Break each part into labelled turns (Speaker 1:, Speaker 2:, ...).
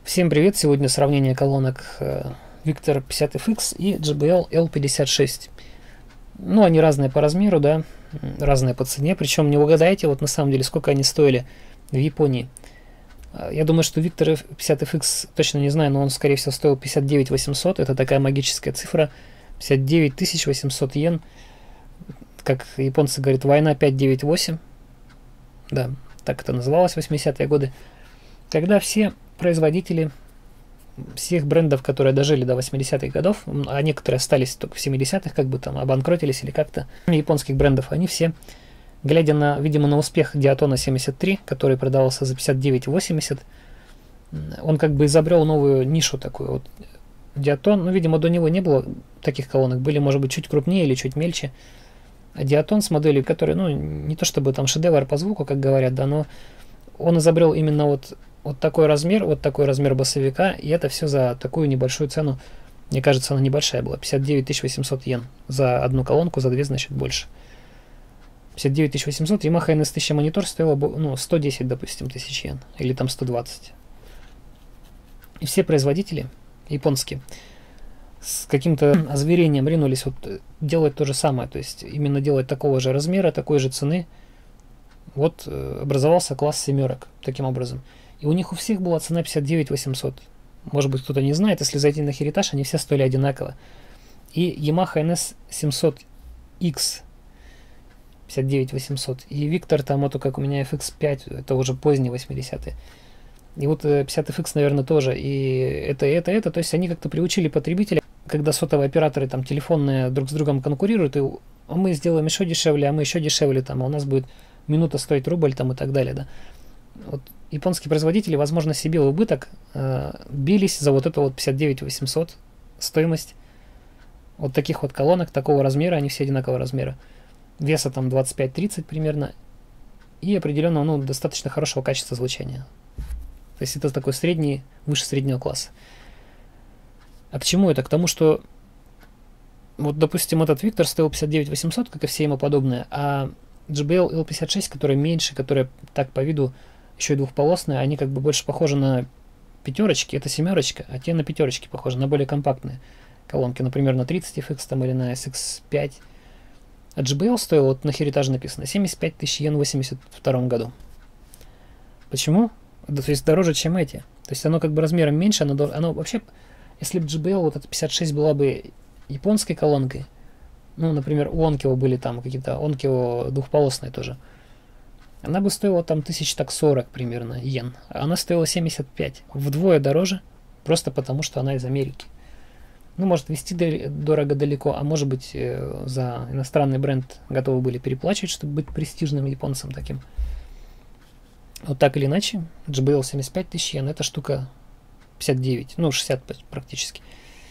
Speaker 1: Всем привет! Сегодня сравнение колонок Victor 50FX и JBL L56. Ну, они разные по размеру, да, разные по цене. Причем не угадаете, вот на самом деле, сколько они стоили в Японии. Я думаю, что Victor 50FX, точно не знаю, но он, скорее всего, стоил 59 800. Это такая магическая цифра. 59 800 йен. Как японцы говорят, война 598. Да, так это называлось в 80-е годы. Когда все производители всех брендов, которые дожили до 80-х годов, а некоторые остались только в 70-х, как бы там обанкротились или как-то, японских брендов, они все, глядя на, видимо, на успех Диатона 73, который продавался за 59,80, он как бы изобрел новую нишу такую. Вот Диатон, ну, видимо, до него не было таких колонок, были, может быть, чуть крупнее или чуть мельче. А Диатон с моделью, которая, ну, не то чтобы там шедевр по звуку, как говорят, да, но он изобрел именно вот такой размер басовика, и это все за такую небольшую цену. Мне кажется, она небольшая была, 59 800 йен за одну колонку, за две, значит, больше. 59 800, Yamaha NS1000 монитор стоила, ну, 110, допустим, тысяч йен, или там 120. И все производители японские с каким-то озверением ринулись вот делать то же самое, то есть именно делать такого же размера, такой же цены. Вот образовался класс семерок таким образом. И у них у всех была цена 59 800. Может быть, кто-то не знает, если зайти на Heritage, они все стоили одинаково. И Yamaha NS700X 59 800. И Victor, там, вот как у меня FX5, это уже поздние 80-е. И вот 50FX, наверное, тоже. И это. То есть они как-то приучили потребителя, когда сотовые операторы там телефонные друг с другом конкурируют, и а мы сделаем еще дешевле, а мы еще дешевле, там, а у нас будет минута стоить рубль там, и так далее. Да. Вот японские производители, возможно, себе в убыток бились за вот это вот 59 800 стоимость вот таких вот колонок, такого размера, они все одинакового размера. Веса там 25-30 примерно. И определенно, ну, достаточно хорошего качества звучания. То есть это такой средний, выше среднего класса. А к чему это? К тому, что вот, допустим, этот Victor стоил 59 800, как и все ему подобные, а JBL L56, которая меньше, которая так по виду еще и двухполосные, они как бы больше похожи на пятерочки, это семерочка, а те на пятерочки похожи, на более компактные колонки, например, на 30FX там, или на SX5. А JBL стоил, вот на Heritage написано, 75 тысяч йен в 82 году. Почему? То есть дороже, чем эти. То есть оно как бы размером меньше, оно вообще, если бы JBL, вот эта 56 была бы японской колонкой, ну, например, у Onkyo были там какие-то, Onkyo двухполосные тоже, она бы стоила там 1040 примерно йен. Она стоила 75. Вдвое дороже, просто потому что она из Америки. Ну, может везти дорого далеко, а может быть за иностранный бренд готовы были переплачивать, чтобы быть престижным японцем таким. Вот так или иначе, JBL 75 тысяч йен, эта штука 59, ну 60 практически.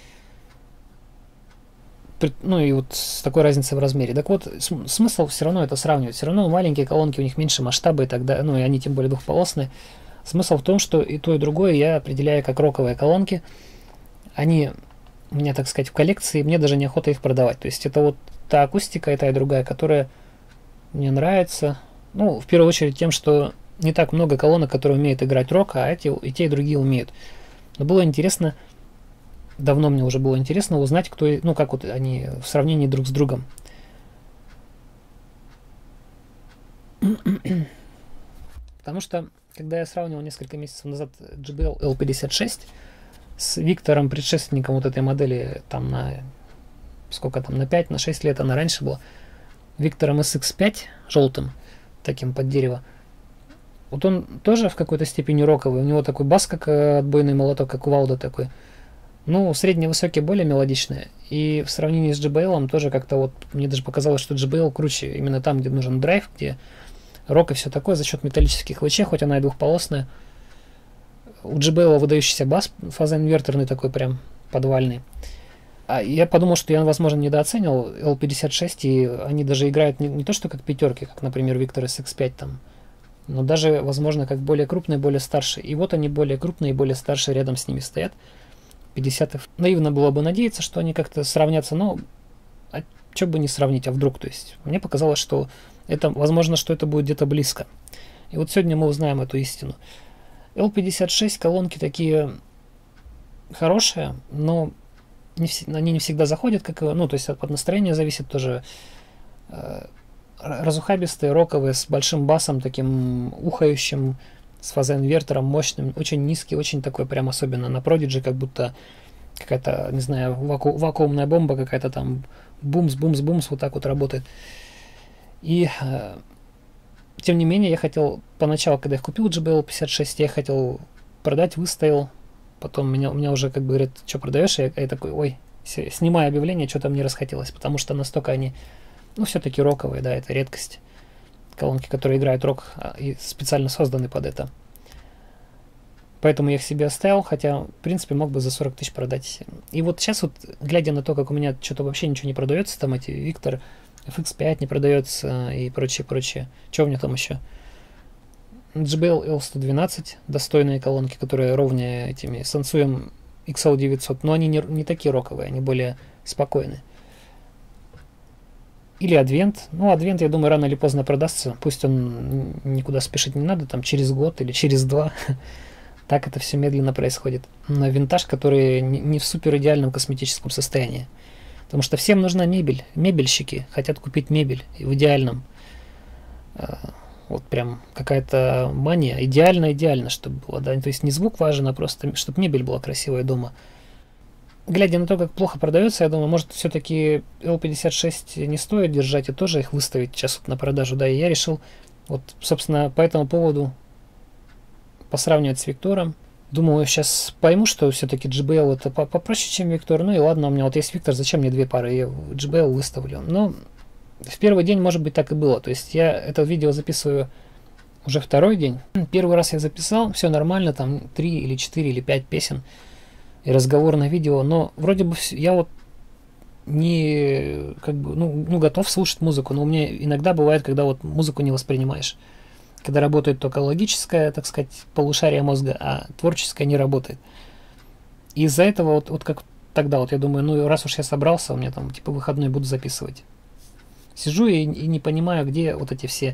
Speaker 1: Ну и вот с такой разницей в размере. Так вот, смысл все равно это сравнивать. Все равно маленькие колонки, у них меньше масштаба и так далее, ну и они тем более двухполосные. Смысл в том, что и то, и другое я определяю как роковые колонки. Они у меня, так сказать, в коллекции, мне даже неохота их продавать. То есть это вот та акустика и та, и другая, которая мне нравится. Ну, в первую очередь тем, что не так много колонок, которые умеют играть рок, а эти и те, и другие умеют. Но было интересно, давно мне уже было интересно узнать, кто, ну, как вот они в сравнении друг с другом. Потому что, когда я сравнивал несколько месяцев назад JBL L56 с Виктором, предшественником вот этой модели, там на, сколько там, на 5, на 6 лет она раньше была, Виктором SX5, желтым, таким под дерево, вот он тоже в какой-то степени роковый, у него такой бас, как отбойный молоток, как у Валда такой. Ну, средне-высокие более мелодичные. И в сравнении с JBL тоже как-то вот, мне даже показалось, что JBL круче именно там, где нужен драйв, где рок и все такое, за счет металлических лучей, хоть она и двухполосная. У JBL выдающийся бас, фазоинверторный такой прям подвальный. А я подумал, что я, возможно, недооценил L56, и они даже играют не то, что как пятерки, как, например, Victor SX5 там, но даже, возможно, как более крупные, более старшие. И вот они более крупные и более старшие рядом с ними стоят. 50-х. Наивно было бы надеяться, что они как-то сравнятся, но а что бы не сравнить, а вдруг, то есть мне показалось, что это, возможно, что это будет где-то близко. И вот сегодня мы узнаем эту истину. L56 колонки такие хорошие, но они не всегда заходят, как, ну, то есть от настроения зависит тоже. Разухабистые, роковые, с большим басом, таким ухающим, с фазоинвертором мощным, очень низкий, очень такой прям особенно на Prodigy, как будто какая-то, не знаю, вакуумная бомба какая-то там, бумс, вот так вот работает. И тем не менее, я хотел поначалу, когда я купил JBL 56, я хотел продать, выставил, потом у меня уже как бы говорят, что продаешь, я такой, ой, снимаю объявление, что-то мне расхотелось, потому что настолько они, ну, все-таки роковые, да, это редкость. Колонки, которые играют рок, и специально созданы под это. Поэтому я их себе оставил, хотя, в принципе, мог бы за 40 тысяч продать. И вот сейчас вот, глядя на то, как у меня что-то вообще ничего не продается, там эти Victor FX5 не продается и прочее. Что у меня там еще? JBL L112, достойные колонки, которые ровнее этими Sansui XL900, но они не такие роковые, они более спокойные. Или Advent. Ну, Advent, я думаю, рано или поздно продастся. Пусть он никуда спешить не надо, там через год или через два. Так это все медленно происходит. Но винтаж, который не в супер идеальном косметическом состоянии. Потому что всем нужна мебель. Мебельщики хотят купить мебель в идеальном. Вот прям какая-то мания. Идеально, чтобы было. Да? То есть не звук важен, а просто, чтобы мебель была красивая дома. Глядя на то, как плохо продается, я думаю, может, все-таки L56 не стоит держать и тоже их выставить сейчас вот на продажу. Да, и я решил, вот, собственно, по этому поводу посравнивать с Виктором. Думаю, сейчас пойму, что все-таки JBL это попроще, чем Виктор. Ну и ладно, у меня вот есть Виктор, зачем мне две пары? Я JBL выставлю. Но в первый день, может быть, так и было. То есть я это видео записываю уже второй день. Первый раз я записал, все нормально, там 3 или 4 или 5 песен. И разговорное видео, но вроде бы я вот не как бы, ну готов слушать музыку, но у меня иногда бывает, когда вот музыку не воспринимаешь, когда работает только логическое, так сказать, полушарие мозга, а творческое не работает. И из-за этого вот как тогда вот я думаю, ну раз уж я собрался, у меня там типа выходной буду записывать. Сижу и не понимаю, где вот эти все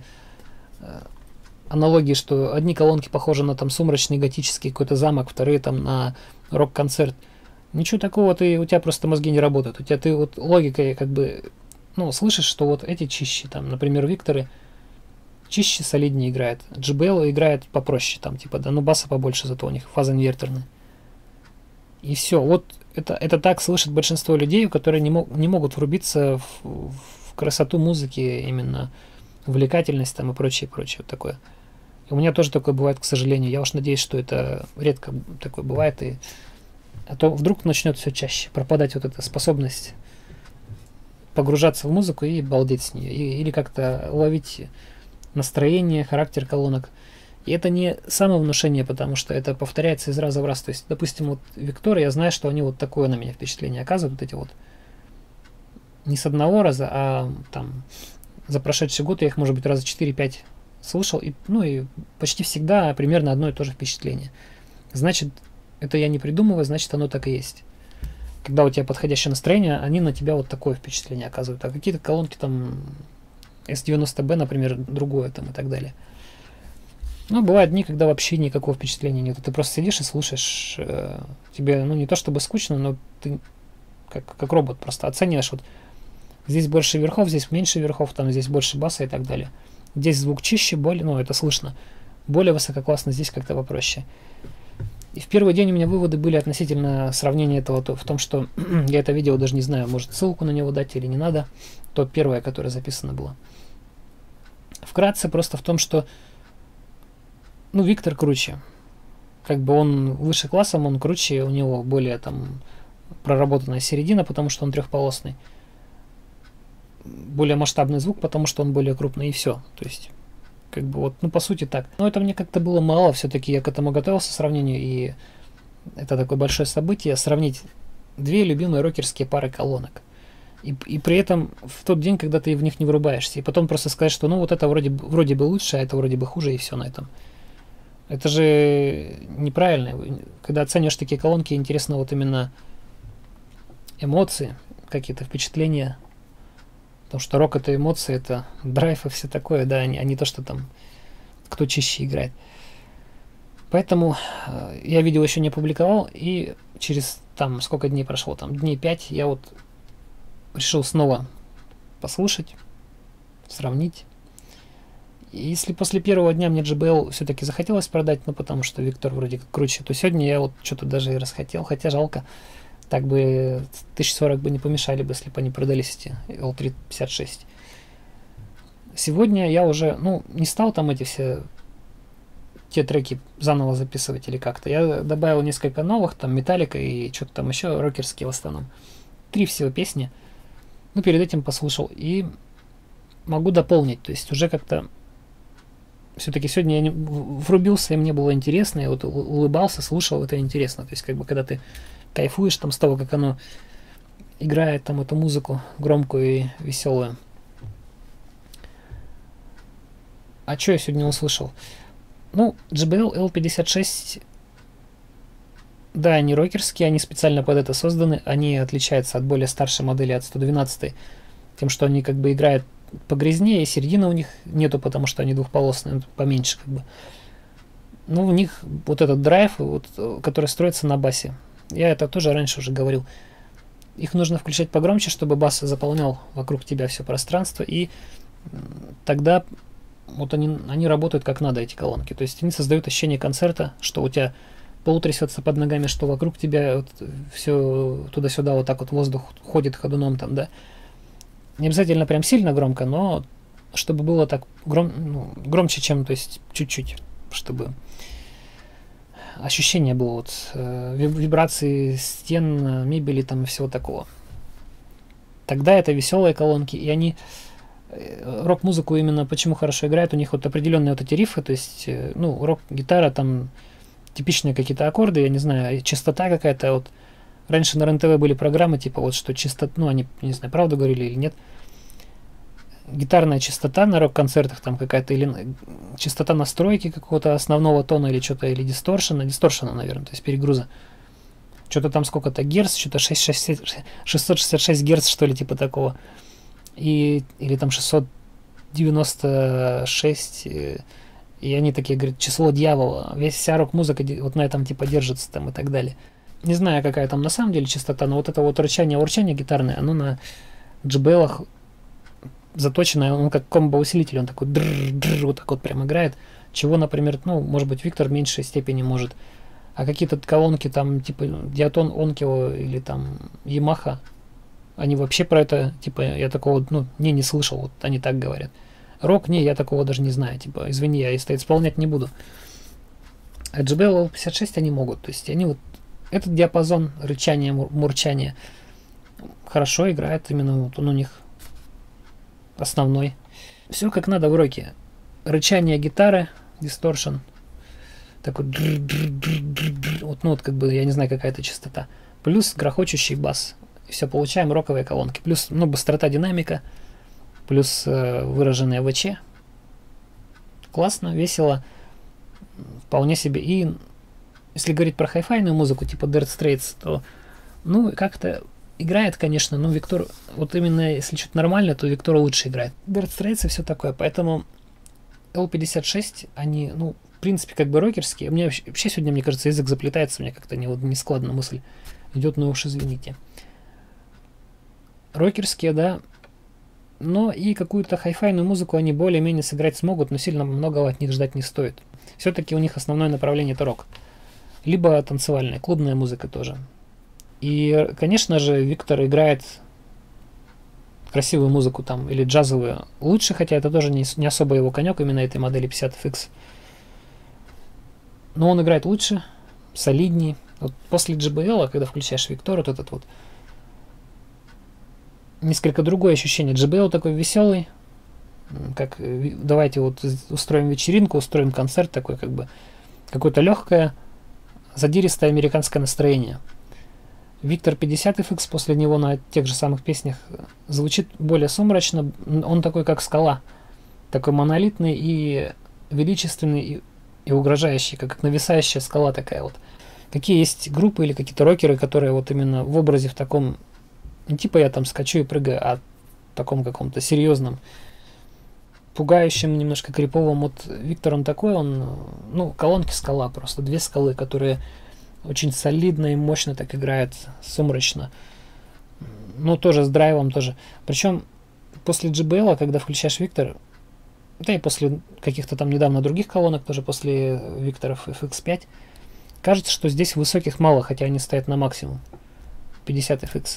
Speaker 1: аналогии, что одни колонки похожи на там сумрачный готический какой-то замок, вторые там на рок-концерт. Ничего такого, у тебя просто мозги не работают. У тебя ты вот логикой как бы, ну, слышишь, что вот эти чище, там, например, Викторы чище, солиднее играет. JBL играет попроще, там, типа, да, ну баса побольше, зато у них фаза инверторная. И все. Вот это так слышит большинство людей, которые не могут врубиться в красоту музыки, именно увлекательность там и прочее, вот такое. И у меня тоже такое бывает, к сожалению. Я уж надеюсь, что это редко такое бывает, а то вдруг начнет все чаще пропадать вот эта способность погружаться в музыку и балдеть с нее, или как-то ловить настроение, характер колонок. И это не самовнушение, потому что это повторяется из раза в раз. То есть, допустим, вот Виктор, я знаю, что они вот такое на меня впечатление оказывают, вот эти вот не с одного раза, а там за прошедший год я их, может быть, раза 4-5 слышал, и почти всегда примерно одно и то же впечатление. Значит, это я не придумываю, значит, оно так и есть. Когда у тебя подходящее настроение, они на тебя вот такое впечатление оказывают. А какие-то колонки там S90B, например, другое там и так далее. Но бывают дни, когда вообще никакого впечатления нет. Ты просто сидишь и слушаешь. Тебе, не то чтобы скучно, но ты как робот просто оцениваешь. Вот здесь больше верхов, здесь меньше верхов, там здесь больше баса и так далее. Здесь звук чище, более, это слышно. Более высококлассно, здесь как-то попроще. И в первый день у меня выводы были относительно сравнения этого в том, что я это видео даже не знаю, может ссылку на него дать или не надо. То первое, которое записано было. Вкратце просто в том, что Виктор круче. Как бы он выше классом, он круче, у него более там проработанная середина, потому что он трехполосный. Более масштабный звук, потому что он более крупный, и все. То есть, как бы вот, по сути так. Но это мне как-то было мало, все-таки я к этому готовился сравнению, и это такое большое событие, сравнить две любимые рокерские пары колонок. И при этом в тот день, когда ты в них не вырубаешься, и потом просто сказать, что вот это вроде бы лучше, а это вроде бы хуже, и все на этом. Это же неправильно. Когда оцениваешь такие колонки, интересно вот именно эмоции, какие-то впечатления. Потому что рок — это эмоции, это драйв и все такое, да, а не то, что там кто чище играет. Поэтому я видео еще не опубликовал, и через там сколько дней прошло, там дней 5, я вот решил снова послушать, сравнить. И если после первого дня мне JBL все-таки захотелось продать, ну потому что Виктор вроде как круче, то сегодня я вот что-то даже и расхотел, хотя жалко. Так бы 1040 бы не помешали бы, если бы они продались эти L356. Сегодня я уже, ну, не стал там эти все те треки заново записывать или как-то. Я добавил несколько новых, там Металлика и что-то там еще рокерские в основном. 3 всего песни. Ну, перед этим послушал. И могу дополнить. То есть уже как-то все-таки сегодня я врубился, и мне было интересно. Я вот улыбался, слушал, это интересно. То есть как бы когда ты кайфуешь там с того, как оно играет там эту музыку громкую и веселую. А что я сегодня услышал? Ну, JBL L56, да, они рокерские, они специально под это созданы, они отличаются от более старшей модели, от 112, тем, что они как бы играют погрязнее, середины у них нету, потому что они двухполосные, поменьше как бы. Ну, у них вот этот драйв, вот, который строится на басе. Я это тоже раньше уже говорил. Их нужно включать погромче, чтобы бас заполнял вокруг тебя все пространство, и тогда вот они работают как надо, эти колонки. То есть они создают ощущение концерта, что у тебя пол трясется под ногами, что вокруг тебя вот все туда-сюда вот так вот воздух ходит ходуном там, да. Не обязательно прям сильно громко, но чтобы было так громче, чем, то есть чуть-чуть, чтобы ощущение было вот вибрации стен, мебели там и всего такого. Тогда это веселые колонки, и они рок-музыку именно почему хорошо играют, у них вот определенные вот эти рифы, то есть, ну, рок-гитара, там типичные какие-то аккорды, я не знаю, частота какая-то, вот раньше на РЕН-ТВ были программы, типа вот что частота, ну, они, не знаю, правду говорили или нет, гитарная частота на рок-концертах там какая-то, или частота настройки какого-то основного тона или что-то, или дисторшена, наверное, то есть перегруза. Что-то там сколько-то герц, что-то 666 герц, что ли, типа такого. Или там 696, и они такие говорят, число дьявола, вся рок-музыка вот на этом типа держится там и так далее. Не знаю, какая там на самом деле частота, но вот это вот урчание гитарное, оно на JBL-ах заточено, он как комбо-усилитель, он такой вот так вот прям играет, чего, например, ну, может быть, Виктор в меньшей степени может. А какие-то колонки там, типа Диатон, Onkyo или там Yamaha, они вообще про это, типа, я такого, ну, не слышал, вот они так говорят. Рок, я такого даже не знаю, типа, извини, я это исполнять не буду. А JBL L56 они могут, то есть они вот, этот диапазон рычания, мурчания хорошо играет, именно вот он у них основной. Все как надо в роке. Рычание гитары, дисторшн, такой вот, ну вот как бы, я не знаю, какая-то частота. Плюс грохочущий бас. Все, получаем роковые колонки. Плюс, ну, быстрота динамика, плюс выраженные ВЧ. Классно, весело, вполне себе. И если говорить про хай-файную музыку, типа Dire Straits, то, ну, как-то играет, конечно, но Виктор, вот именно если что-то нормально, то Виктор лучше играет. Dire Straits и все такое, поэтому L56, они, ну, в принципе, как бы рокерские. У меня вообще сегодня, мне кажется, язык заплетается, у меня как-то не складно мысль идет, но уж извините. Рокерские, да, но и какую-то хай-файную музыку они более-менее сыграть смогут, но сильно многого от них ждать не стоит. Все-таки у них основное направление это рок. Либо танцевальная, клубная музыка тоже. И, конечно же, Виктор играет красивую музыку там, или джазовую лучше, хотя это тоже не особо его конек, именно этой модели 50FX. Но он играет лучше, солидней. Вот после JBL, когда включаешь Виктор, вот этот вот, несколько другое ощущение. JBL такой веселый, как давайте вот устроим вечеринку, устроим концерт такой, как бы какое-то легкое, задиристое американское настроение. Виктор 50FX после него на тех же самых песнях звучит более сумрачно, он такой как скала, такой монолитный и величественный и угрожающий, как нависающая скала такая вот. Какие есть группы или какие-то рокеры, которые вот именно в образе в таком, не типа я там скачу и прыгаю, а в таком каком-то серьезном, пугающим, немножко криповым. Вот Виктор, он такой, он, ну, колонки скала просто, две скалы, которые очень солидно и мощно так играют, сумрачно. Ну, тоже с драйвом тоже. Причем после JBL, когда включаешь Виктор, да и после каких-то там недавно других колонок, тоже после Викторов FX5, кажется, что здесь высоких мало, хотя они стоят на максимум. 50 FX.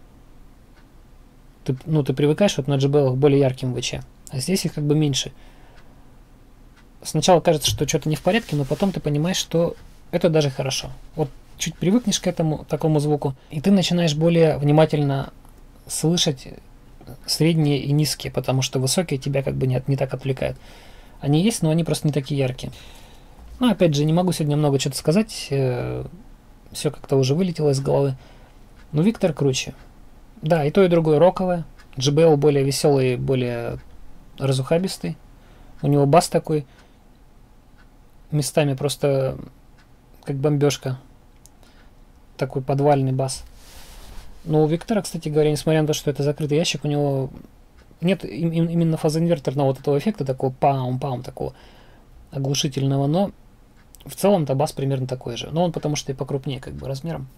Speaker 1: Ты привыкаешь вот на JBL к более ярким ВЧ, а здесь их как бы меньше. Сначала кажется, что что-то не в порядке, но потом ты понимаешь, что это даже хорошо. Вот чуть привыкнешь к этому такому звуку, и ты начинаешь более внимательно слышать средние и низкие, потому что высокие тебя как бы не так отвлекают. Они есть, но они просто не такие яркие. Ну, опять же, не могу сегодня много что-то сказать, все как-то уже вылетело из головы. Но Виктор круче. Да, и то, и другое роковое. JBL более веселый, более разухабистый. У него бас такой, местами просто как бомбежка. Такой подвальный бас. Но у Виктора, кстати говоря, несмотря на то, что это закрытый ящик, у него нет именно фазоинверторного вот этого эффекта, такого паум-паум, такого оглушительного, но в целом-то бас примерно такой же. Но он потому что и покрупнее как бы размером.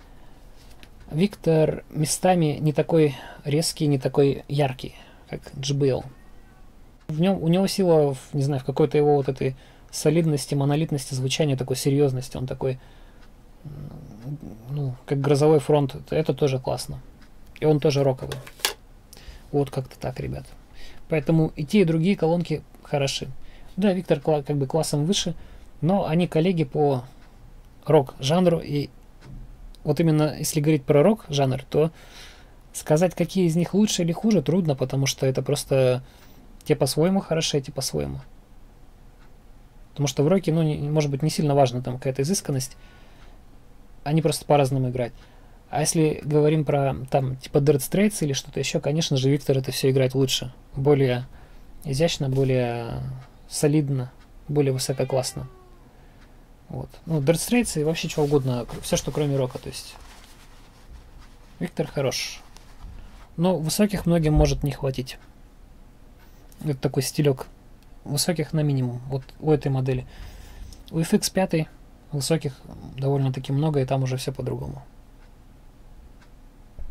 Speaker 1: Виктор местами не такой резкий, не такой яркий, как JBL. У него сила, не знаю, в какой-то его вот этой солидности, монолитности звучания, такой серьезности. Он такой, ну, как грозовой фронт. Это тоже классно. И он тоже роковый. Вот как-то так, ребят. Поэтому и те, и другие колонки хороши. Да, Виктор как бы классом выше, но они коллеги по рок-жанру. И вот именно если говорить про рок-жанр, то сказать, какие из них лучше или хуже, трудно, потому что это просто те по-своему хороши, те по-своему. Потому что в роке, ну, может быть, не сильно важна там какая-то изысканность. Они просто по-разному играют. А если говорим про там типа Dire Straits или что-то еще, конечно же, Виктор это все играет лучше. Более изящно, более солидно, более высококлассно. Вот. Ну, Dire Straits и вообще что угодно, все, что кроме рока, то есть. Виктор хорош. Но высоких многим может не хватить. Это такой стилек. Высоких на минимум. Вот у этой модели. У FX5 высоких довольно-таки много, и там уже все по-другому.